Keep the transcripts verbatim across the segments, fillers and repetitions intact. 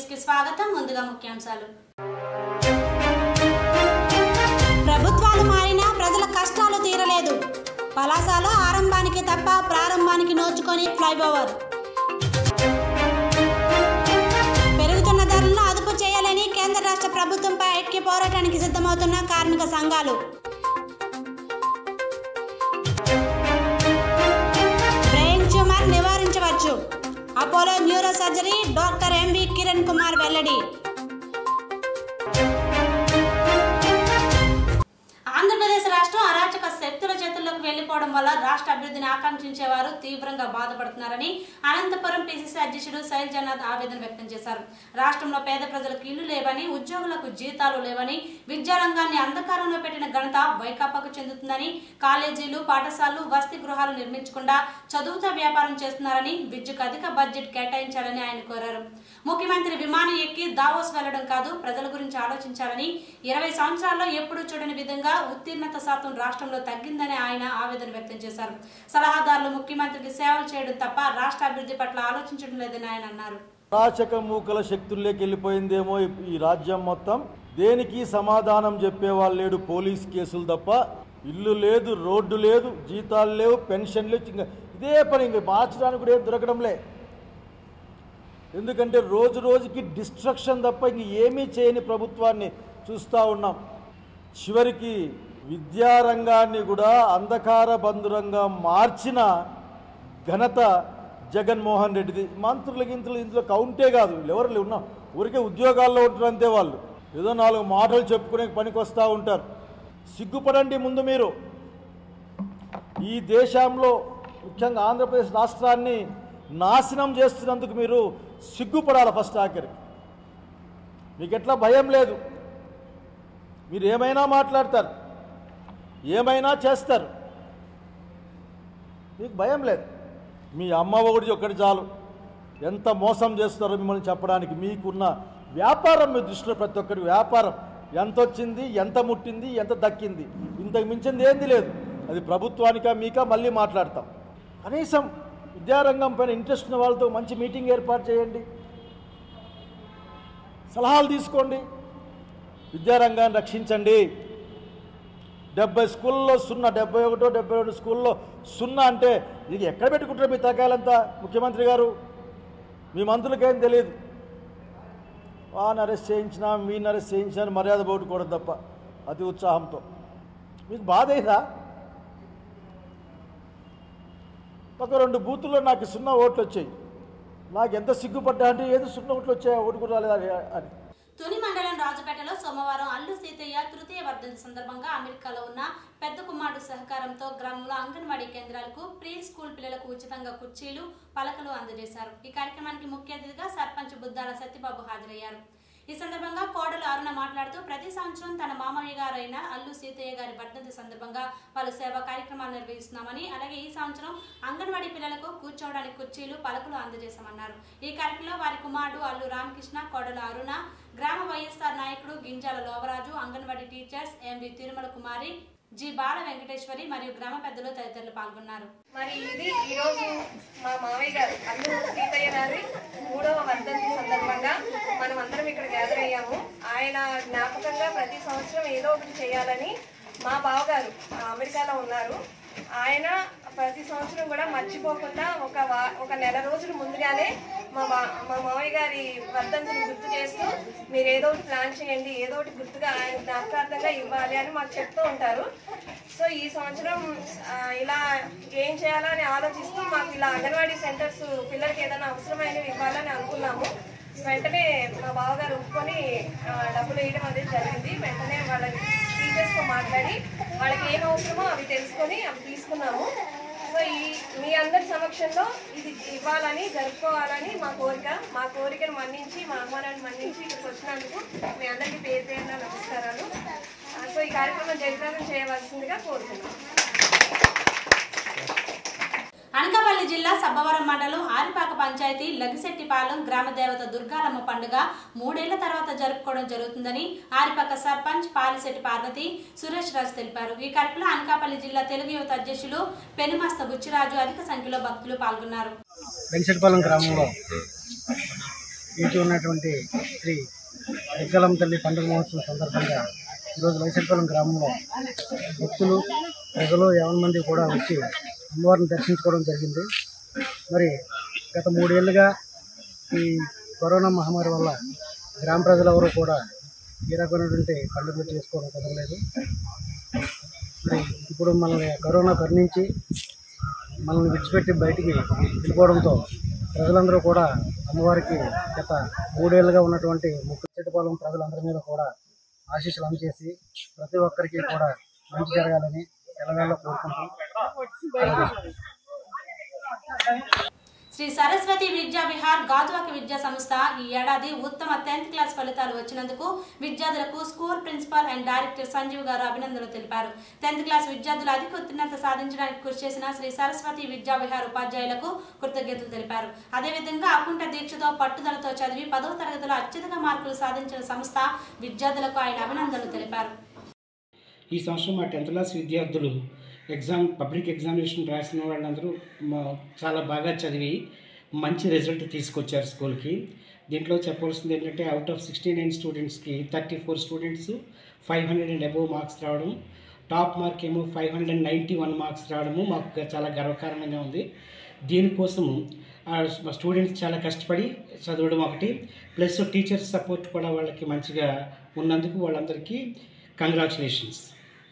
News కి స్వాగతం. ముందుగా ముఖ్యాంశాలు. ప్రభుత్వాలు మారినా ప్రజల కష్టాలు తీరలేదు. పలాసలో ఆరంభానికి తప్ప ప్రారంభానికి నోచుకొని ఫ్లైఓవర్. పెరుగుతున్న ధరలను అదుపు చేయాలని కేంద్ర రాష్ట్ర ప్రభుత్వంపై ఐక్య పోరాటానికి సిద్ధమవుతున్న కార్మిక సంఘాలు. బ్రెయిన్ ట్యూమర్ నివారించవచ్చు. Apollo neuro surgery doctor M V Kiran Kumar వెల్లడి. ఆంధ్రప్రదేశ్ రాష్ట్రం అరాచక శక్తుల చేతుల్లోకి వెళ్లిపోవడం వల్ల రాష్ట్ర అభివృద్ధిని ఆకాంక్షించేవారు తీవ్రంగా బాధపడుతున్నారని అనంతపురం పిసిసి అధ్యక్షుడు శైలజనాథ్ ఆవేదన వ్యక్తం చేశారు. రాష్ట్రంలో పేద ప్రజలకు ఇల్లు లేవని, ఉద్యోగులకు జీతాలు లేవని, విద్యారంగాన్ని అంధకారంలో పెట్టిన ఘనత వైకాపాకు చెందుతుందని, కాలేజీలు, పాఠశాలలు, వసతి గృహాలు నిర్మించకుండా చదువుతో వ్యాపారం చేస్తున్నారని, విద్యుత్ అధిక బడ్జెట్ కేటాయించాలని ఆయన కోరారు. ముఖ్యమంత్రి విమానం ఎక్కి దావోస్ వెళ్లడం కాదు, ప్రజల గురించి ఆలోచించాలని, ఇరవై సంవత్సరాల్లో ఎప్పుడూ చూడని విధంగా ఉత్తీర్ణత శాతం రాష్ట్రంలో తగ్గిందని ఆయన ఆవేదన వ్యక్తం చేశారు. సలహాదారులు ముఖ్యమంత్రికి సేవలు చేయడం తప్ప రాష్ట్ర అభివృద్ధి పట్ల ఆలోచించడం లేదని ఆయన అన్నారు. రాచక మూకల శక్తుల్లోకి వెళ్ళిపోయిందేమో ఈ రాజ్యం మొత్తం. దేనికి సమాధానం చెప్పేవాళ్ళు లేడు. పోలీస్ కేసులు తప్ప ఇల్లు లేదు, రోడ్డు లేదు, జీతాలు లేవు, పెన్షన్ లేదు. ఇదే పని ఇంక మార్చడానికి కూడా ఏం దొరకడంలే. ఎందుకంటే రోజు రోజుకి డిస్ట్రక్షన్ తప్ప ఇంక ఏమీ చేయని ప్రభుత్వాన్ని చూస్తూ ఉన్నాం. చివరికి విద్యారంగాన్ని కూడా అంధకార బంధురంగా మార్చిన ఘనత జగన్మోహన్ రెడ్డిది. మంత్రుల గింతులు ఇందులో కౌంటే కాదు. వీళ్ళు ఎవరు ఉన్నా ఊరికే ఉద్యోగాల్లో ఉంటారు అంతే. వాళ్ళు ఏదో నాలుగు మాటలు చెప్పుకునే పనికి వస్తూ ఉంటారు. సిగ్గుపడండి ముందు మీరు. ఈ దేశంలో ముఖ్యంగా ఆంధ్రప్రదేశ్ రాష్ట్రాన్ని నాశనం చేస్తున్నందుకు మీరు సిగ్గుపడాలి ఫస్ట్. ఆఖరికి మీకు ఎట్లా భయం లేదు. మీరు ఏమైనా మాట్లాడతారు, ఏమైనా చేస్తారు, మీకు భయం లేదు. మీ అమ్మ ఒకటి ఒక్కటి చాలు ఎంత మోసం చేస్తారో మిమ్మల్ని చెప్పడానికి. మీకున్న వ్యాపారం మీ దృష్టిలో ప్రతి ఒక్కరి వ్యాపారం ఎంత వచ్చింది, ఎంత ముట్టింది, ఎంత దక్కింది, ఇంతకు మించింది ఏంది లేదు. అది ప్రభుత్వానికా మీకా మళ్ళీ మాట్లాడతాం. కనీసం విద్యారంగం పైన ఇంట్రెస్ట్ ఉన్న వాళ్ళతో మంచి మీటింగ్ ఏర్పాటు చేయండి, సలహాలు తీసుకోండి, విద్యారంగాన్ని రక్షించండి. డెబ్బై స్కూల్లో సున్నా, డెబ్బై ఒకటో డెబ్బై రెండు స్కూల్లో సున్నా అంటే ఇది ఎక్కడ పెట్టుకుంటారు మీ తగ్గాలంతా? ముఖ్యమంత్రి గారు, మీ మంత్రులకేం తెలియదు. వాడిని అరెస్ట్ చేయించినా, మీని అరెస్ట్ చేయించినా మర్యాద పోగొట్టుకోవడం తప్ప అతి ఉత్సాహంతో. మీకు బాధ అయిందా? ఒక రెండు బూతుల్లో నాకు సున్నా ఓట్లు వచ్చాయి. నాకు ఎంత సిగ్గుపడ్డా అంటే ఏదో సున్నా ఓట్లు వచ్చాయి, ఓటు కూడా రాలేదు అని. తుని మండలం రాజపేటలో సోమవారం అల్లు సీతయ్య తృతీయ వర్ధంతి సందర్భంగా అమెరికాలో ఉన్న పెద్ద కుమారుడు సహకారంతో గ్రామంలో అంగన్వాడీ కేంద్రాలకు ప్రీ స్కూల్ పిల్లలకు ఉచితంగా కుర్చీలు, పలకలు అందజేశారు. ఈ కార్యక్రమానికి ముఖ్య అతిథిగా సర్పంచ్ బుద్దాల సత్యబాబు హాజరయ్యారు. ఈ సందర్భంగా కోడలు అరుణ మాట్లాడుతూ ప్రతి సంవత్సరం తన మామయ్య గారైన అల్లు సీతయ్య గారి వర్ధంతి సందర్భంగా పలు సేవా కార్యక్రమాలు నిర్వహిస్తున్నామని, అలాగే ఈ సంవత్సరం అంగన్వాడీ పిల్లలకు కూర్చోవడానికి కుర్చీలు, పలకలు అందజేశామన్నారు. ఈ కార్యక్రమంలో వారి కుమారుడు అల్లు రామకృష్ణ, కోడలు అరుణ, గ్రామ వైఎస్ఆర్ నాయకుడు Ginjala Lovaraju, anganwadi teachers M V Tirumala Kumari, G Bala Venkateswari మరియు గ్రామ పెద్దలు తదితరులు పాల్గొన్నారు. మరి ఇది ఈరోజు మా మావయ్య గారు అల్లు సీతయ్య గారి మూడవ వర్ధంతి సందర్భంగా మనం అందరం ఇక్కడ గ్యాదర్ అయ్యాము. ఆయన జ్ఞాపకంగా ప్రతి సంవత్సరం ఏదో ఒకటి చేయాలని మా బావగారు అమెరికాలో ఉన్నారు. ఆయన ప్రతి సంవత్సరం కూడా మర్చిపోకుండా ఒక వా ఒక నెల రోజుల ముందుగానే మా మా మా మావయ్య గారి వర్ధంతిని గుర్తు చేస్తూ మీరు ఏదో ఒకటి ప్లాన్ చేయండి, ఏదో ఒకటి గుర్తుగా ఆయన జ్ఞాపకార్థంగా ఇవ్వాలి అని మాకు చెప్తూ ఉంటారు. సో ఈ సంవత్సరం ఇలా ఏం చేయాలని ఆలోచిస్తూ మాకు ఇలా అంగన్వాడీ సెంటర్స్ పిల్లలకి ఏదైనా అవసరమైనవి ఇవ్వాలని అనుకున్నాము. వెంటనే మా బావగారు ఒప్పుకొని డబ్బులు వేయడం అనేది జరిగింది. వెంటనే వాళ్ళ టీచర్స్తో మాట్లాడి వాళ్ళకి ఏం అవసరమో అవి తెలుసుకొని అవి తీసుకున్నాము. సో ఈ మీ అందరి సమక్షంలో ఇది ఇవ్వాలని, జరుపుకోవాలని మా కోరిక. మా కోరికను మన్నించి, మా ఆహ్వానాన్ని మన్నించి ఇక్కడికి వచ్చినందుకు మీ అందరికీ పేరు పేరున నమస్కారాలు. సో ఈ కార్యక్రమం జయప్రదం చేయవలసిందిగా కోరుతున్నాను. అనకాపల్లి జిల్లా సబ్బవరం మండలం ఆరిపాక పంచాయతీ లగిశెట్టిపాలెం గ్రామ దేవత దుర్గాలమ్మ పండుగ మూడేళ్ల తర్వాత జరుపుకోవడం జరుగుతుందని ఆరిపాక సర్పంచ్ పాలిశెట్టి పార్వతి, సురేష్ రాజు తెలిపారు. ఈ కార్యక్రమంలో అనకాపల్లి జిల్లా తెలుగు యువత అధ్యక్షులు పెనుమస్త బుచ్చిరాజు అధిక సంఖ్యలో భక్తులు పాల్గొన్నారు. లగిశెట్టిపాలెం గ్రామంలో ఇంటి ఉన్నటువంటి శ్రీ ఎగ్గలం తల్లి పండుగ మహోత్సవం సందర్భంగా ఈరోజు వైసంపల్లం గ్రామంలో భక్తులు ప్రజలు యావన మంది కూడా వచ్చి అమ్మవారిని దర్శించుకోవడం జరిగింది. మరి గత మూడేళ్లుగా ఈ కరోనా మహమ్మారి వల్ల గ్రామ ప్రజలెవరూ కూడా ఈ రకమైనటువంటి పండుగలు చేసుకోవడం కుదరలేదు. మరి ఇప్పుడు మనల్ని కరోనా కరుణించి మనల్ని విడిచిపెట్టి బయటికి వెళ్ళిపోవడంతో ప్రజలందరూ కూడా అమ్మవారికి గత మూడేళ్లుగా ఉన్నటువంటి ముక్కుచెట్టుపాలెం ప్రజలందరి మీద కూడా ఆశీస్సులు అందజేసి ప్రతి ఒక్కరికి కూడా మంచి జరగాలని ఎల్లవేళ కోరుకుంటాం. శ్రీ సరస్వతి విద్యా విహార్ గాజువాక విద్యా సంస్థ ఈ ఏడాది ఉత్తమ టెన్త్ క్లాస్ ఫలితాలు వచ్చినందుకు విద్యార్థులకు school principal and director Sanjeev garu అభినందనలు తెలిపారు. టెన్త్ క్లాస్ విద్యార్థులు అధిక ఉత్తీర్ణత సాధించడానికి కృషి చేసిన శ్రీ సరస్వతి విద్యా విహార్ ఉపాధ్యాయులకు కృతజ్ఞతలు తెలిపారు. అదేవిధంగా అకుంఠ దీక్షతో పట్టుదలతో చదివి పదవ తరగతిలో అత్యధిక మార్కులు సాధించిన సంస్థ విద్యార్థులకు ఆయన అభినందనలు తెలిపారు. ఈ సంవత్సరం మా టెన్త్ క్లాస్ విద్యార్థులు ఎగ్జామ్ పబ్లిక్ ఎగ్జామినేషన్ రాసిన వాళ్ళందరూ చాలా బాగా చదివి మంచి రిజల్ట్ తీసుకొచ్చారు స్కూల్కి. దీంట్లో చెప్పవలసింది ఏంటంటే అవుట్ ఆఫ్ సిక్స్టీ నైన్ స్టూడెంట్స్కి thirty four students five hundred and above marks రావడం, టాప్ మార్క్ ఏమో five hundred and ninety one marks రావడము మాకు చాలా గర్వకారణంగా ఉంది. దీనికోసము మా స్టూడెంట్స్ చాలా కష్టపడి చదవడం ఒకటి, ప్లస్ టీచర్స్ సపోర్ట్ కూడా వాళ్ళకి మంచిగా ఉన్నందుకు వాళ్ళందరికీ కంగ్రాచులేషన్స్.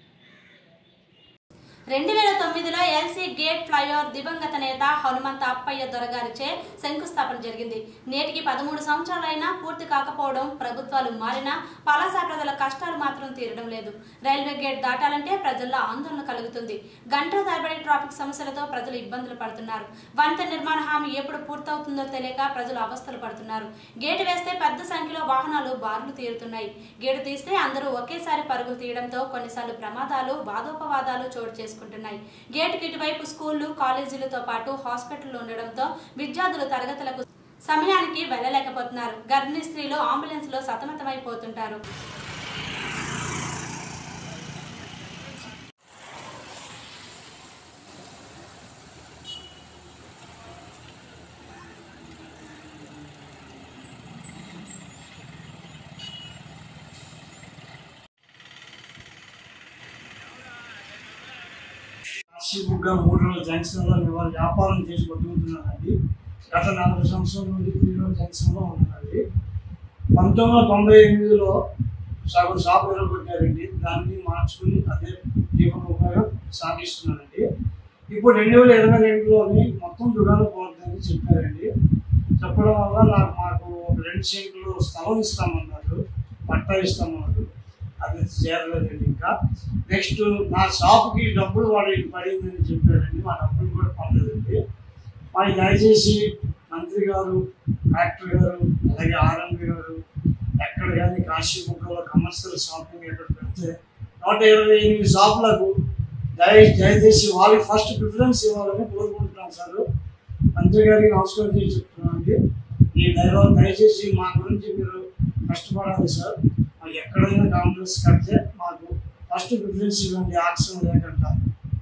రెండు వేల తొమ్మిదిలో ఎల్సీ గేట్ ఫ్లైఓవర్ దివంగత నేత హనుమంత అప్పయ్య దొరగారిచే శంకుస్థాపన జరిగింది. నేటికి పదమూడు సంవత్సరాలైనా పూర్తి కాకపోవడం, ప్రభుత్వాలు మారినా పలాస ప్రజల కష్టాలు మాత్రం తీరడం లేదు. రైల్వే గేట్ దాటాలంటే ప్రజల్లో ఆందోళన కలుగుతుంది. గంటల తరబడి ట్రాఫిక్ సమస్యలతో ప్రజలు ఇబ్బందులు పడుతున్నారు. వంతెన నిర్మాణ హామీ ఎప్పుడు పూర్తవుతుందో తెలియక ప్రజలు అవస్థలు పడుతున్నారు. గేటు వేస్తే పెద్ద సంఖ్యలో వాహనాలు బారులు తీరుతున్నాయి. గేటు తీస్తే అందరూ ఒకేసారి పరుగులు తీయడంతో కొన్నిసార్లు ప్రమాదాలు, వాదోపవాదాలు చోటు చేసుకుంటున్నాయి. గేటుకి ఇటువైపు స్కూళ్లు, కాలేజీలతో పాటు హాస్పిటల్ ఉండడంతో విద్యార్థులు తరగతులకు సమయానికి వెళ్లలేకపోతున్నారు. గర్భిణీ స్త్రీలు అంబులెన్స్ లో సతమతమైపోతుంటారు. కాశీబుగ్గ మూడు రోజుల జంక్షన్లో ఇవాళ వ్యాపారం చేసి బతుకుతున్నానండి. గత నలభై సంవత్సరాల నుండి త్రీ రోజుల జంక్షన్లో ఉన్నానండి. పంతొమ్మిది వందల తొంభై ఎనిమిదిలో సగం షాప్ ఎరగొట్టారండి. దాన్ని మార్చుకుని అదే జీవనోపాయం సాగిస్తున్నానండి. ఇప్పుడు రెండు వేల ఇరవై రెండులోని మొత్తం దుకాణం పోతుందని చెప్పారండి. చెప్పడం వల్ల నాకు మాకు ఒక రెండు సెంట్లు స్థలం ఇస్తామన్నారు, పట్టా ఇస్తామన్నారు. అది చేరలేదండి. ఇంకా నెక్స్ట్ నా షాప్కి డబ్బులు వాడికి పడిందని చెప్పారండి. మా డబ్బులు కూడా పడలేదండి. మరి దయచేసి మంత్రి గారు, కలెక్టర్ గారు, అలాగే ఆర్ఎంపీ గారు ఎక్కడ కానీ కాశీబుగ్గలో కమర్షియల్ షాపింగ్ ఎక్కడ పెడితే నూట ఇరవై ఎనిమిది షాపులకు దయ దయచేసి వాళ్ళకి ఫస్ట్ ప్రిఫరెన్స్ ఇవ్వాలని కోరుకుంటున్నాం సార్. మంత్రి గారికి నమస్కారం చేసి చెప్తున్నానండి. ఈ దయ దయచేసి మా గురించి మీరు కష్టపడాలి సార్. ఎక్కడైనా కాంప్లెక్స్ కడితే మాకు ఫస్ట్ ప్రిఫరెన్స్ ఇవ్వండి, ఆక్షన్ లేకుండా.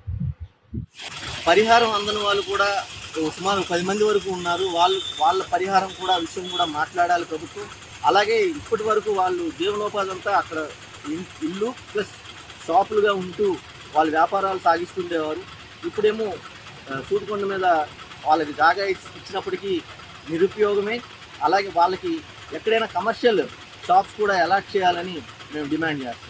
పరిహారం అందని వాళ్ళు కూడా సుమారు పది మంది వరకు ఉన్నారు. వాళ్ళు వాళ్ళ పరిహారం కూడా విషయం కూడా మాట్లాడాలి ప్రభుత్వం. అలాగే ఇప్పటి వరకు వాళ్ళు జీవనోపాధి అంతా అక్కడ ఇల్లు ప్లస్ షాపులుగా ఉంటూ వాళ్ళ వ్యాపారాలు సాగిస్తుండేవారు. ఇప్పుడేమో సూటికొండ మీద వాళ్ళకి జాగా ఇచ్చినప్పటికీ నిరుపయోగమే. అలాగే వాళ్ళకి ఎక్కడైనా కమర్షియల్ షాప్స్ కూడా అలాట్ చేయాలని మేము డిమాండ్ చేస్తాం.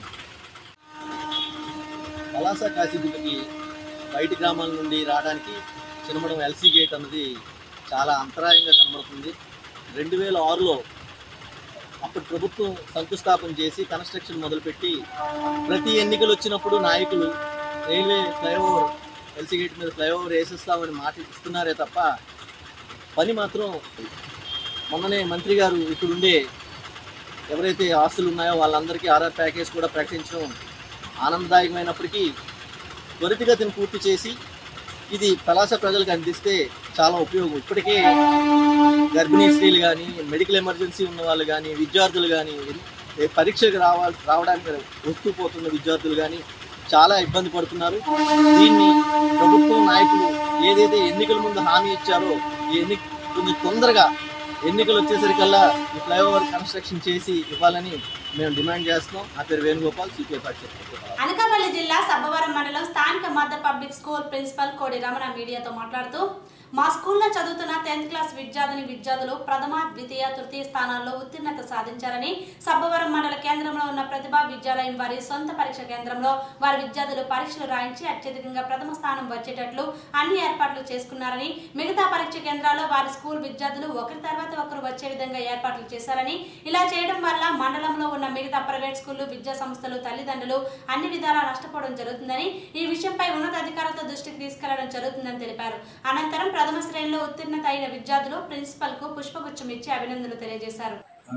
పలాస కాశీబుగ్గకి బయటి గ్రామాల నుండి రావడానికి చినమడం ఎల్సీ గేట్ అన్నది చాలా అంతరాయంగా కనబడుతుంది. రెండు వేల ఆరులో అప్పుడు ప్రభుత్వం శంకుస్థాపన చేసి కన్స్ట్రక్షన్ మొదలుపెట్టి ప్రతి ఎన్నికలు వచ్చినప్పుడు నాయకులు రైల్వే ఫ్లైఓవర్ ఎల్సీ గేట్ మీద ఫ్లైఓవర్ వేసేస్తామని మాట ఇస్తున్నారే తప్ప పని మాత్రం మొన్ననే మంత్రి గారు ఇక్కడుండే ఎవరైతే ఆస్తులు ఉన్నాయో వాళ్ళందరికీ ఆర్ఆర్ ప్యాకేజ్ కూడా ప్రకటించడం ఆనందదాయకమైనప్పటికీ త్వరితగతిని పూర్తి చేసి ఇది పలాస ప్రజలకు అందిస్తే చాలా ఉపయోగం. ఇప్పటికే గర్భిణీ స్త్రీలు కానీ, మెడికల్ ఎమర్జెన్సీ ఉన్న వాళ్ళు కానీ, విద్యార్థులు కానీ, పరీక్షకు రావాలి రావడానికి వస్తూ పోతున్న విద్యార్థులు కానీ చాలా ఇబ్బంది పడుతున్నారు. దీన్ని ప్రభుత్వం నాయకులు ఏదైతే ఎన్నికల ముందు హామీ ఇచ్చారో ఈ ఎన్ని కొంచెం తొందరగా ఎన్నికలు వచ్చేసరికల్లా ఈ ఫ్లైఓవర్ కన్స్ట్రక్షన్ చేసి ఇవ్వాలని మేము డిమాండ్ చేస్తున్నాం. నా పేరు వేణుగోపాల్, సిపిఐ పార్టీ. అనకాపల్లి జిల్లా సబ్బవరం మండలం స్థానిక మధ్య పబ్లిక్ స్కూల్ ప్రిన్సిపల్ కోడి రమణ మీడియాతో మాట్లాడుతూ మా స్కూల్లో చదువుతున్న టెన్త్ క్లాస్ విద్యార్థిని విద్యార్థులు ప్రథమ ద్వితీయ తృతీయ స్థానాల్లో ఉత్తీర్ణత సాధించారని సబ్బవరం మండల కేంద్రంలో ఉన్న ప్రతిభా విద్యాలయం వారి సొంత పరీక్ష కేంద్రంలో వారి విద్యార్థులు పరీక్షలు రాయించి అత్యధికంగా ప్రథమ స్థానం వచ్చేటట్లు అన్ని ఏర్పాట్లు చేసుకున్నారని, మిగతా పరీక్ష కేంద్రాల్లో వారి స్కూల్ విద్యార్థులు ఒకరి తర్వాత ఒకరు వచ్చే విధంగా ఏర్పాట్లు చేశారని, ఇలా చేయడం వల్ల మండలంలో ఉన్న మిగతా ప్రైవేట్ స్కూళ్లు, విద్యా సంస్థలు, తల్లిదండ్రులు అన్ని విధాలా నష్టపోవడం జరుగుతుందని, ఈ విషయంపై ఉన్నతాధికారులతో దృష్టికి తీసుకెళ్లడం జరుగుతుందని తెలిపారు. అనంతరం ప్రథమ శ్రేణిలో ఉత్తీర్ణత అయిన విద్యార్థులు ప్రిన్సిపల్ కు పుష్పగుచ్చం ఇచ్చి అభినందనలు తెలియజేశారు.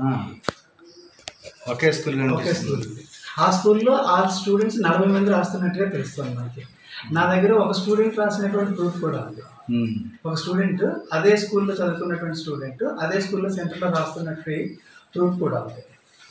ఒకే స్కూల్ ఒకే స్కూల్ ఆ స్కూల్లో ఆ స్టూడెంట్స్ నలభై మంది రాస్తున్నట్టుగా తెలుస్తుంది మనకి. నా దగ్గర ఒక స్టూడెంట్ రాసినటువంటి ప్రూఫ్ కూడా ఉంది. ఒక స్టూడెంట్ అదే స్కూల్లో చదువుకున్నటువంటి స్టూడెంట్ అదే స్కూల్లో సెంటర్లో రాస్తున్నట్టు ప్రూఫ్ కూడా ఉంది.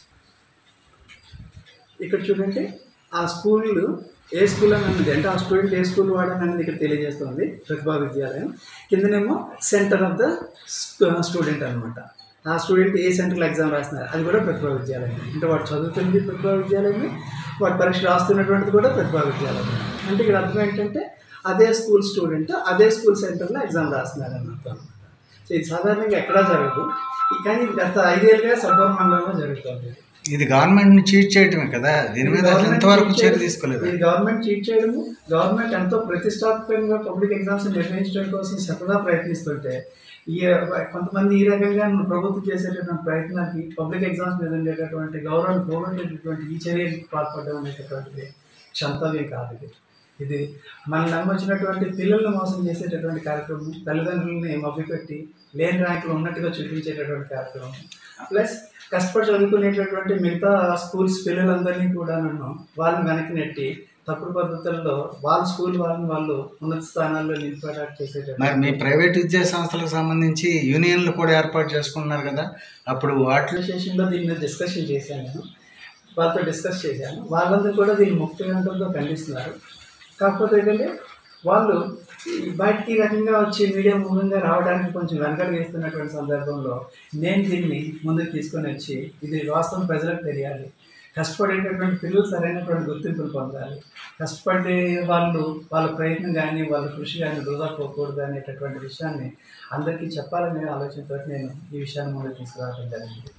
ఇక్కడ చూడండి, ఆ స్కూల్ ఏ స్కూల్ అని అన్నది అంటే ఆ స్టూడెంట్ ఏ స్కూల్ వాడని అనేది ఇక్కడ తెలియజేస్తుంది ప్రతిభా విద్యాలయం. కిందనేమో సెంటర్ ఆఫ్ ద స్టూడెంట్ అనమాట. ఆ స్టూడెంట్ ఏ సెంటర్లో ఎగ్జామ్ రాస్తున్నారు అది కూడా ప్రతిభా విద్యాలయం. అంటే వాడు చదువుతుంది ప్రతిభా విద్యాలయమే, వాడు పరీక్ష రాస్తున్నటువంటిది కూడా ప్రతిభా విద్యాలయం. అంటే ఇక్కడ అర్థం ఏంటంటే అదే స్కూల్ స్టూడెంట్ అదే స్కూల్ సెంటర్లో ఎగ్జామ్ రాస్తున్నారు అని అర్థం అనమాట. సో ఇది సాధారణంగా ఎక్కడా జరగదు, కానీ గత ఐదేళ్ళుగా సబ్బవరం మండలంలో జరుగుతుంది. ఇది గవర్నమెంట్ని చీట్ చేయడమే కదా, దీని మీద ఎంతవరకు చర్య తీసుకోలేదు. ఇది గవర్నమెంట్ చీట్ చేయడము. గవర్నమెంట్ ఎంతో ప్రతిష్టాత్మకంగా పబ్లిక్ ఎగ్జామ్స్ నిర్వహించడం కోసం సరదా ప్రయత్నిస్తుంటే ఈ కొంతమంది ఈ రకంగా ప్రభుత్వం చేసేటటువంటి ప్రయత్నానికి పబ్లిక్ ఎగ్జామ్స్ మీద ఉండేటటువంటి గౌరవాన్ని పోగొట్టేటటువంటి ఈ చర్యలకు పాల్పడడం అనేటటువంటిది క్షంతవ్యం కాదు. ఇది ఇది మన నమ్మొచ్చినటువంటి పిల్లలను మోసం చేసేటటువంటి కార్యక్రమం, తల్లిదండ్రులని మభ్యపెట్టి లేని ర్యాంకులు ఉన్నట్టుగా చూపించేటటువంటి కార్యక్రమం, ప్లస్ కష్టపడి చదువుకునేటటువంటి మిగతా స్కూల్స్ పిల్లలందరినీ కూడా నన్ను వాళ్ళని వెనక్కి నెట్టి తప్పుడు పద్ధతుల్లో వాళ్ళ స్కూల్ వాళ్ళని వాళ్ళు ఉన్నత స్థానాల్లో నిలిపేటట్టు చేసేటప్పుడు. మరి మీ ప్రైవేట్ విద్యా సంస్థలకు సంబంధించి యూనియన్లు కూడా ఏర్పాటు చేసుకున్నారు కదా, అప్పుడు వాటి అసోసియేషన్లో దీని మీద డిస్కషన్ చేశాను. నేను వాళ్ళతో డిస్కస్ చేశాను. వాళ్ళందరూ కూడా దీన్ని ముక్తకంఠంతో ఖండిస్తున్నారు. కాకపోతే ఏంటంటే వాళ్ళు బయటికి రకంగా వచ్చి మీడియా మూలంగా రావడానికి కొంచెం వెనకడు వేస్తున్నటువంటి సందర్భంలో నేను దీన్ని ముందుకు తీసుకొని వచ్చి ఇది వాస్తవం ప్రజలకు తెలియాలి, కష్టపడేటటువంటి పిల్లలు సరైనటువంటి గుర్తింపులు పొందాలి, కష్టపడే వాళ్ళు వాళ్ళ ప్రయత్నం కానీ వాళ్ళ కృషి కానీ వృధా పోకూడదు అనేటటువంటి విషయాన్ని అందరికీ చెప్పాలనే ఆలోచనతో నేను ఈ విషయాన్ని ముందుకు తీసుకురావడం జరిగింది.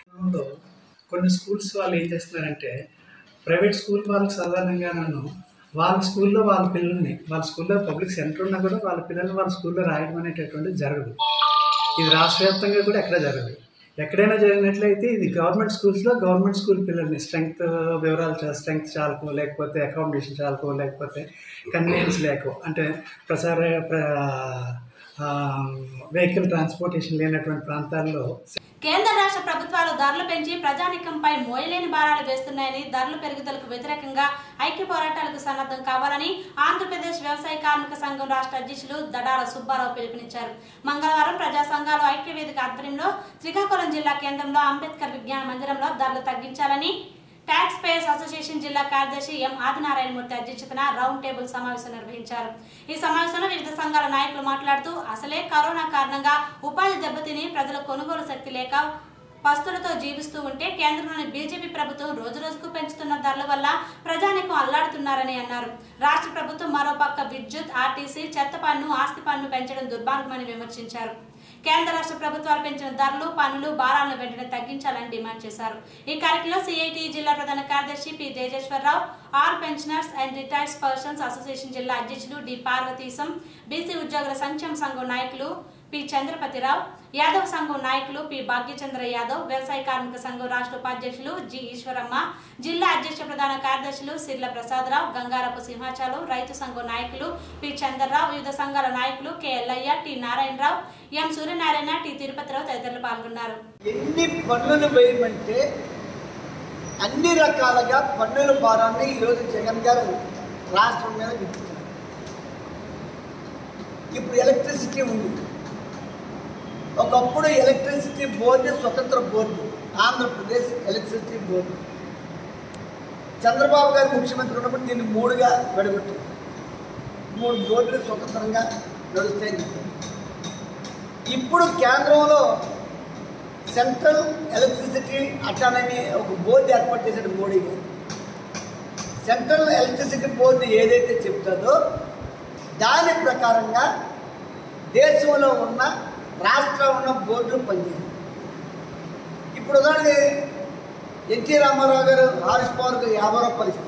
కొన్ని స్కూల్స్ వాళ్ళు ఏం చేస్తున్నారంటే ప్రైవేట్ స్కూల్ వాళ్ళకి సాధారణంగా నన్ను వాళ్ళ స్కూల్లో వాళ్ళ పిల్లల్ని వాళ్ళ స్కూల్లో పబ్లిక్ సెంటర్ ఉన్నా కూడా వాళ్ళ పిల్లల్ని వాళ్ళ స్కూల్లో రాయడం అనేటటువంటిది జరగదు. ఇది రాష్ట్ర వ్యాప్తంగా కూడా ఎక్కడ జరగదు. ఎక్కడైనా జరిగినట్లయితే ఇది గవర్నమెంట్ స్కూల్స్లో గవర్నమెంట్ స్కూల్ పిల్లల్ని స్ట్రెంగ్త్ వివరాలు స్ట్రెంగ్త్ చాలకో లేకపోతే అకామిడేషన్ చాలకో లేకపోతే కన్వీనియన్స్ లేకో అంటే ప్రసార వెహికల్ ట్రాన్స్పోర్టేషన్ లేనటువంటి ప్రాంతాల్లో కేంద్ర రాష్ట్ర ప్రభుత్వాలు ధరలు పెంచి ప్రజానికంపై మోయలేని భారాలు వేస్తున్నాయని, ధరల పెరుగుదలకు వ్యతిరేకంగా ఐక్య పోరాటాలకు సన్నద్ధం కావాలని ఆంధ్రప్రదేశ్ వ్యవసాయ కార్మిక సంఘం రాష్ట్ర అధ్యక్షులు దడాల సుబ్బారావు పిలుపునిచ్చారు. మంగళవారం ప్రజా సంఘాలు ఐక్య వేదిక ఆధ్వర్యంలో శ్రీకాకుళం జిల్లా కేంద్రంలో అంబేద్కర్ విజ్ఞాన మందిరంలో ధరలు తగ్గించాలని ట్యాక్స్ పేయర్స్ అసోసియేషన్ జిల్లా కార్యదర్శి ఎం ఆదినారాయణమూర్తి అధ్యక్షతన రౌండ్ టేబుల్ సమావేశం నిర్వహించారు. ఈ సమావేశంలో వివిధ సంఘాల నాయకులు మాట్లాడుతూ అసలే కరోనా కారణంగా ఉపాధి దెబ్బతిని ప్రజల కొనుగోలు శక్తి లేక పస్తులతో జీవిస్తూ ఉంటే కేంద్రంలోని బీజేపీ ప్రభుత్వం రోజు రోజుకు పెంచుతున్న ధరల వల్ల ప్రజానికం అల్లాడుతున్నారని అన్నారు. రాష్ట్ర ప్రభుత్వం మరోపక్క విద్యుత్, ఆర్టీసీ, చెత్త పన్ను, ఆస్తి పన్ను పెంచడం దుర్మార్గమని విమర్శించారు. కేంద్ర రాష్ట్ర ప్రభుత్వాలు పెంచిన ధరలు, పన్నులు, భారాలను వెంటనే తగ్గించాలని డిమాండ్ చేశారు. ఈ కార్యక్రమంలో సిఐటి జిల్లా ప్రధాన కార్యదర్శి P Tejeswara Rao, all pensioners and retired persons association జిల్లా అధ్యక్షులు డి పార్వతీశం, బీసీ ఉద్యోగుల సంక్షేమ సంఘం నాయకులు పి చంద్రపతిరావు, యాదవ్ సంఘం నాయకులు పి భాగ్యచంద్ర యాదవ్, వ్యవసాయ కార్మిక సంఘం రాష్ట్ర ఉపాధ్యక్షులు జి ఈశ్వరమ్మ, జిల్లా అధ్యక్ష ప్రధాన కార్యదర్శులు సిర్ల ప్రసాదరావు, గంగారపు సింహాచలం, రైతు సంఘం నాయకులు పి చంద్రరావు, వివిధ సంఘాల నాయకులు K Yellaiah, T Narayana Rao, M Suryanarayana, T Tirupati Rao తదితరులు పాల్గొన్నారు. ఎన్ని పన్నులు వేయమంటే అన్ని రకాలుగా పన్నుల భారాన్ని ఈరోజు జగన్ గారు రాష్ట్రం మీద విధిస్తున్నారు. ఇప్పుడు ఎలక్ట్రిసిటీ ఉంది. ఒకప్పుడు ఎలక్ట్రిసిటీ బోర్డు స్వతంత్ర board, Andhra Pradesh electricity board. Chandrababu garu ముఖ్యమంత్రి ఉన్నప్పుడు దీన్ని మూడుగా విడగొట్టారు. మూడు బోర్డులు స్వతంత్రంగా నడుస్తాయని చెప్పారు. ఇప్పుడు కేంద్రంలో సెంట్రల్ ఎలక్ట్రిసిటీ అటానమీ ఒక బోర్డు ఏర్పాటు చేశాడు మోడీ గారు. సెంట్రల్ ఎలక్ట్రిసిటీ బోర్డు ఏదైతే చెప్తుందో దాని ప్రకారంగా దేశంలో ఉన్న రాష్ట్రంలో ఉన్న బోర్డులు పనిచేయాలి. ఇప్పుడు ఉదాహరణకి ఎన్టీ రామారావు గారు హార్స్ పవర్కు యాభై రూపాయలు ఇస్తారు.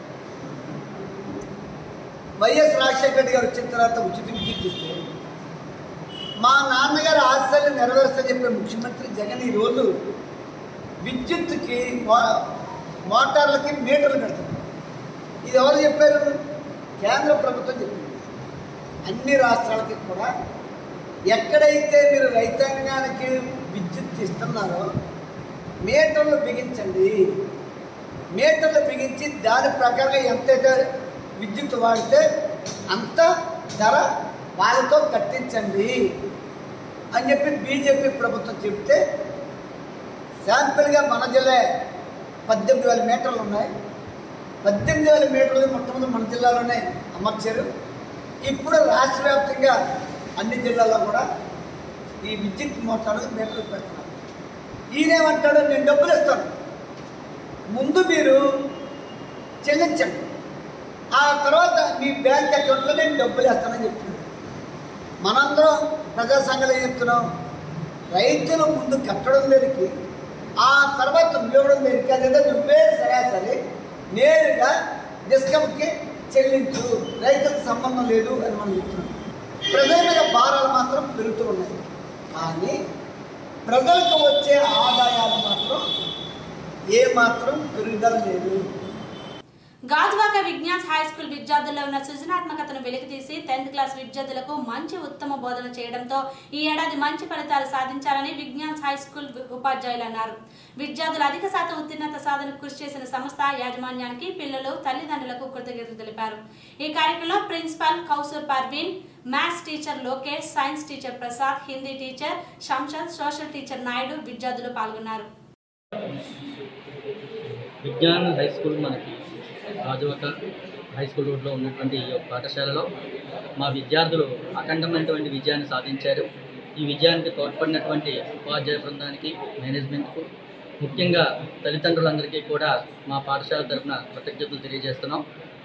వైఎస్ రాజశేఖర రెడ్డి గారు వచ్చిన తర్వాత ఉచిత విద్యుత్ ఇస్తే మా నాన్నగారి ఆశలు నెరవేరుస్తారని చెప్పే ముఖ్యమంత్రి జగన్ ఈరోజు విద్యుత్తుకి మోటార్లకి మీటర్లు పెడతారు. ఇది ఎవరు చెప్పారు? కేంద్ర ప్రభుత్వం చెప్పింది. అన్ని రాష్ట్రాలకి కూడా ఎక్కడైతే మీరు రైతాంగానికి విద్యుత్ ఇస్తున్నారో మీటర్లు బిగించండి. మీటర్లు బిగించి దాని ప్రకారంగా ఎంతైతే విద్యుత్ వాడితే అంత ధర వాళ్ళతో కట్టించండి అని చెప్పి బీజేపీ ప్రభుత్వం చెప్తే శాంపిల్గా మన జిల్లా పద్దెనిమిది వేల మీటర్లు ఉన్నాయి. పద్దెనిమిది వేల మీటర్లు మొట్టమొదటి మన జిల్లాలోనే అమర్చారు. ఇప్పుడు రాష్ట్ర వ్యాప్తంగా అన్ని జిల్లాల్లో కూడా ఈ విద్యుత్ మోటార్లు మీటర్లు పెడుతున్నారు. ఈయనేమంటాడు, నేను డబ్బులు ఇస్తాను, ముందు మీరు చెల్లించండి, ఆ తర్వాత మీ బ్యాంక్ అకౌంట్లో నేను డబ్బులు వేస్తానని చెప్తున్నాను. మనందరం ప్రజా సంఘాలు ఏం చెప్తున్నాం? రైతులు ముందు కట్టడం దేనికి, ఆ తర్వాత ఇవ్వడం దేనికి, అదేదో నువ్వే సరాసరి నేరుగా డిస్కమ్కి చెల్లించు, రైతులకు సంబంధం లేదు అని మనం చెప్తున్నాం. ప్రజల మీద భారాలు మాత్రం పెరుగుతూ ఉన్నాయి, కానీ ప్రజలకు వచ్చే ఆదాయాలు మాత్రం ఏమాత్రం పెరుగుదల లేదు. గాజువాక విజ్ఞాన్స్ హై స్కూల్ విద్యార్థుల్లో ఉన్న సృజనాత్మకతను వెలికితీసి టెన్త్ క్లాస్ విద్యార్థులకు మంచి ఉత్తమ బోధన చేయడంతో ఈ ఏడాది మంచి ఫలితాలు సాధించాలని విజ్ఞాన్స్ హై స్కూల్ ఉపాధ్యాయులు అన్నారు. విద్యార్థులు అధిక శాతం ఉత్తీర్ణత సాధనకు కృషి చేసిన సంస్థ యాజమాన్యానికి పిల్లలు తల్లిదండ్రులకు కృతజ్ఞతలు తెలిపారు. ఈ కార్యక్రమంలో principal Kausar Parveen, maths teacher Lokesh, science teacher Prasad, Hindi teacher Shamshad, social teacher Naidu విద్యార్థులు పాల్గొన్నారు. విజ్ఞాన్ హై స్కూల్ మనకి గాజువాక హై స్కూల్ రోడ్లో ఉన్నటువంటి ఈ పాఠశాలలో మా విద్యార్థులు అఖండమైనటువంటి విజయాన్ని సాధించారు. ఈ విజయానికి తోడ్పడినటువంటి ఉపాధ్యాయ బృందానికి, మేనేజ్మెంట్కు, ముఖ్యంగా తల్లిదండ్రులందరికీ కూడా మా పాఠశాల తరఫున కృతజ్ఞతలు తెలియజేస్తున్నాం.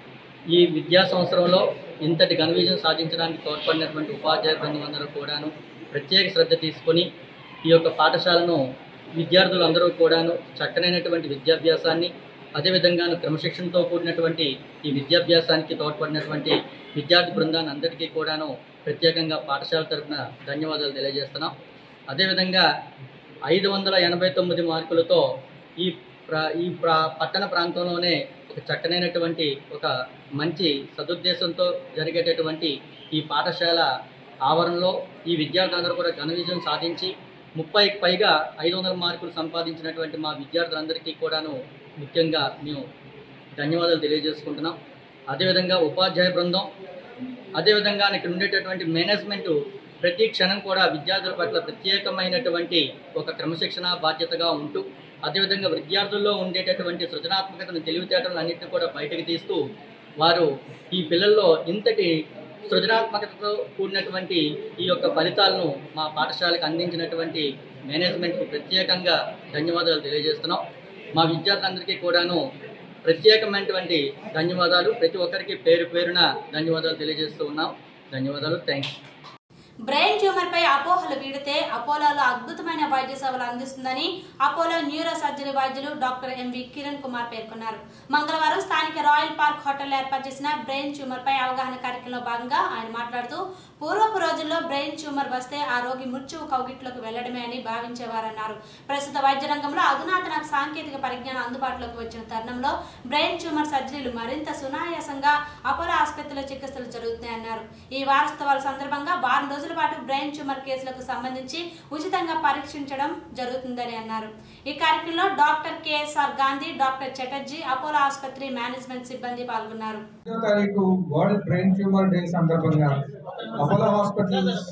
ఈ విద్యా సంవత్సరంలో ఇంతటి ఘన విజయం సాధించడానికి తోడ్పడినటువంటి ఉపాధ్యాయ బృందం అందరూ కూడాను ప్రత్యేక శ్రద్ధ తీసుకొని ఈ యొక్క పాఠశాలను విద్యార్థులందరూ కూడాను చక్కనైనటువంటి విద్యాభ్యాసాన్ని, అదేవిధంగా క్రమశిక్షణతో కూడినటువంటి ఈ విద్యాభ్యాసానికి తోడ్పడినటువంటి విద్యార్థి బృందాన్ని అందరికీ కూడాను ప్రత్యేకంగా పాఠశాల తరఫున ధన్యవాదాలు తెలియజేస్తున్నాం. అదేవిధంగా ఐదు వందల ఎనభై తొమ్మిది మార్కులతో ఈ ప్రా ఈ ప్రా పట్టణ ప్రాంతంలోనే ఒక చక్కనైనటువంటి ఒక మంచి సదుద్దేశంతో జరిగేటటువంటి ఈ పాఠశాల ఆవరణలో ఈ విద్యార్థులందరూ కూడా ఘన విజయం సాధించి ముప్పైకి పైగా ఐదు వందల మార్కులు సంపాదించినటువంటి మా విద్యార్థులందరికీ కూడాను ముఖ్యంగా మేము ధన్యవాదాలు తెలియజేసుకుంటున్నాం. అదేవిధంగా ఉపాధ్యాయ బృందం, అదేవిధంగా ఇక్కడ ఉండేటటువంటి మేనేజ్మెంటు ప్రతి క్షణం కూడా విద్యార్థుల పట్ల ప్రత్యేకమైనటువంటి ఒక క్రమశిక్షణ బాధ్యతగా ఉంటూ, అదేవిధంగా విద్యార్థుల్లో ఉండేటటువంటి సృజనాత్మకతను, తెలివితేటలను అన్నింటినీ కూడా బయటకు తీస్తూ వారు ఈ పిల్లల్లో ఇంతటి సృజనాత్మకతతో కూడినటువంటి ఈ యొక్క ఫలితాలను మా పాఠశాలకు అందించినటువంటి మేనేజ్మెంట్కు ప్రత్యేకంగా ధన్యవాదాలు తెలియజేస్తున్నాం. మా విద్యార్థులందరికీ కూడాను ప్రత్యేకమైనటువంటి ధన్యవాదాలు, ప్రతి ఒక్కరికి పేరు పేరున ధన్యవాదాలు తెలియజేస్తూ ఉన్నాం. ధన్యవాదాలు, థ్యాంక్స్. బ్రెయిన్ ట్యూమర్ పై అపోహలు వీడితే అపోలోలో అద్భుతమైన వైద్య సేవలు అందిస్తుందని అపోలో న్యూరో సర్జరీ వైద్యులు డాక్టర్ ఎంవి కిరణ్ కుమార్ పేర్కొన్నారు. మంగళవారం స్థానిక రాయల్ పార్క్ హోటల్లో ఏర్పాటు చేసిన బ్రెయిన్ ట్యూమర్ పై అవగాహన కార్యక్రమంలో భాగంగా ఆయన మాట్లాడుతూ, పూర్వపు రోజుల్లో బ్రెయిన్ ట్యూమర్ వస్తే ఆ రోగి మృత్యువు కౌగిట్లోకి వెళ్లడమే అని భావించేవారన్నారు. ప్రస్తుత వైద్య రంగంలో అధునాతన సాంకేతిక పరిజ్ఞానం అందుబాటులోకి వచ్చిన తరుణంలో బ్రెయిన్ ట్యూమర్ సర్జరీలు మరింత సునాయాసంగా అపోలో ఆసుపత్రిలో చికిత్సలు జరుగుతున్నాయన్నారు. ఈ వారోత్సవాల సందర్భంగా వారం రోజుల పాటు బ్రెయిన్ ట్యూమర్ కేసులకు సంబంధించి ఉచితంగా పరీక్షించడం జరుగుతుందని అన్నారు. ఈ కార్యక్రమంలో doctor KSR Gandhi, doctor Chatterjee, Apollo ఆసుపత్రి మేనేజ్మెంట్ సిబ్బంది పాల్గొన్నారు. తారీఖు వరల్డ్ బ్రెయిన్ ట్యూమర్ డే సందర్భంగా Apollo hospitals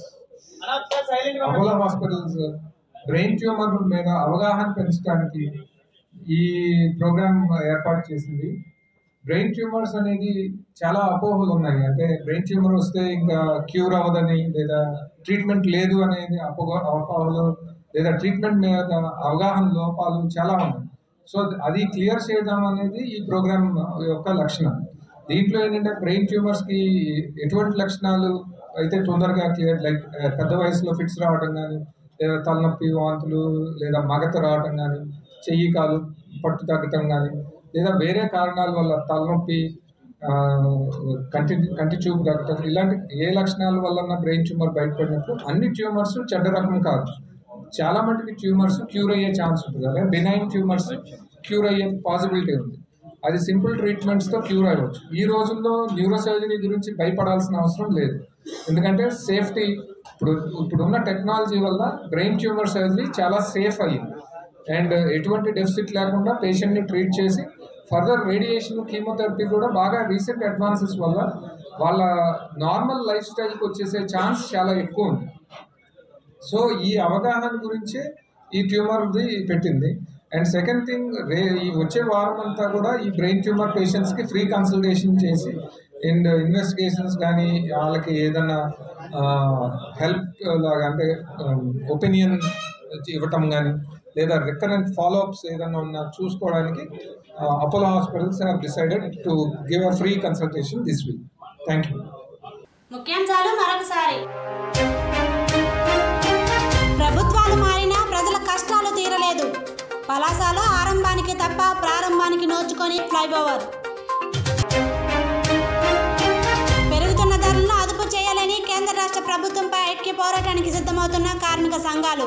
Apollo hospitals brain tumour మీద అవగాహన పెంచడానికి ఈ ప్రోగ్రామ్ ఏర్పాటు చేసింది. బ్రెయిన్ ట్యూమర్స్ అనేది చాలా అపోహలు ఉన్నాయి. అంటే బ్రెయిన్ ట్యూమర్ వస్తే ఇంకా క్యూర్ అవ్వదని లేదా ట్రీట్మెంట్ లేదు అనేది అపోహ అపోహలు లేదా ట్రీట్మెంట్ మీద అవగాహన లోపాలు చాలా ఉన్నాయి. సో అది క్లియర్ చేయడం అనేది ఈ ప్రోగ్రామ్ యొక్క లక్షణం. దీంట్లో ఏంటంటే బ్రెయిన్ ట్యూమర్స్కి ఎటువంటి లక్షణాలు అయితే తొందరగా క్లియర్, లైక్ పెద్ద వయసులో ఫిట్స్ రావడం కానీ, లేదా తలనొప్పి, వాంతులు, లేదా మగత రావడం కానీ, చెయ్యి కాలు పట్టు తగ్గటం కానీ, లేదా వేరే కారణాల వల్ల తలనొప్పి, కంటి కంటి చూపు తగ్గటం, ఇలాంటి ఏ లక్షణాల వల్ల బ్రెయిన్ ట్యూమర్ బయటపడినప్పుడు అన్ని ట్యూమర్స్ చెడ్డ రకం కాదు. చాలా మటుకు ట్యూమర్స్ క్యూర్ అయ్యే ఛాన్స్ ఉంటుంది. అదే బినైన్ ట్యూమర్స్ క్యూర్ అయ్యే పాసిబిలిటీ ఉంది. అది సింపుల్ ట్రీట్మెంట్స్తో క్యూర్ అవ్వచ్చు. ఈ రోజుల్లో న్యూరో సర్జరీ గురించి భయపడాల్సిన అవసరం లేదు. ఎందుకంటే సేఫ్టీ, ఇప్పుడు ఇప్పుడున్న టెక్నాలజీ వల్ల బ్రెయిన్ ట్యూమర్ సర్జరీ చాలా సేఫ్ అయ్యింది. అండ్ ఎటువంటి డెఫిసిట్ లేకుండా పేషెంట్ని ట్రీట్ చేసి ఫర్దర్ రేడియేషన్, కీమోథెరపీ కూడా బాగా రీసెంట్ అడ్వాన్సెస్ వల్ల వాళ్ళ నార్మల్ లైఫ్ స్టైల్కి వచ్చేసే ఛాన్స్ చాలా ఎక్కువ ఉంది. సో ఈ అవగాహన గురించే ఈ ట్యూమర్ది పెట్టింది. అండ్ సెకండ్ థింగ్, రే ఈ వచ్చే వారం అంతా కూడా ఈ బ్రెయిన్ ట్యూమర్ పేషెంట్స్కి ఫ్రీ కన్సల్టేషన్ చేసి అండ్ ఇన్వెస్టిగేషన్స్ కానీ, వాళ్ళకి ఏదైనా హెల్ప్ లాగా అంటే ఒపీనియన్ ఇవ్వటం కానీ, లేదా రికరెంట్ ఫాలోఅప్స్ ఏదైనా ఉన్నా చూసుకోవడానికి Apollo hospitals have decided to give a free consultation this week. Thank you. ముఖ్యాంశాలు మరొకసారి. ప్రభుత్వాలు మారినా ప్రజల కష్టాలు తీరలేదు. పలాసలో ఆరంభానికి తప్ప ప్రారంభానికి నోచుకొని ఫ్లైఓవర్. పెరుగుతున్న ధరలను అదుపు చేయాలని కేంద్ర రాష్ట్ర ప్రభుత్వంపై ఐక్య పోరాటానికి సిద్ధమవుతున్న కార్మిక సంఘాలు.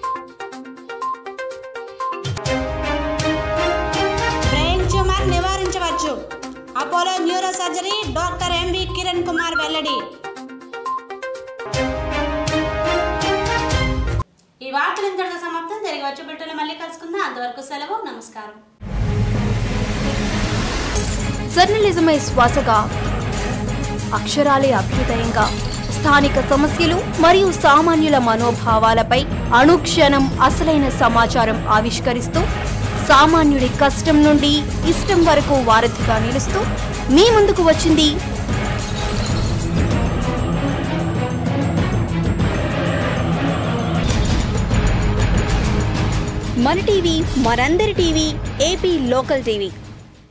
బ్రెయిన్ ట్యూమర్ నివారించవచ్చు. Apollo neuro surgery doctor M V Kiran Kumar వెల్లడి. ఈ వార్తలు ఇంతటితో సమాప్తం. తిరిగి వచ్చే బిడ్డలు మళ్ళీ కలుసుకుందాం. అంతవరకు సెలవు. నమస్కారం. జర్నలిజమే శ్వాసగా, అక్షరాలే అభ్యుదయంగా, స్థానిక సమస్యలు మరియు సామాన్యుల మనోభావాలపై అనుక్షణం అసలైన సమాచారం ఆవిష్కరిస్తూ సామాన్యుడి కష్టం నుండి ఇష్టం వరకు వారధిగా నిలుస్తూ మీ ముందుకు వచ్చింది మన టీవీ, మనందరి టీవీ, ఏపీ లోకల్ టీవీ.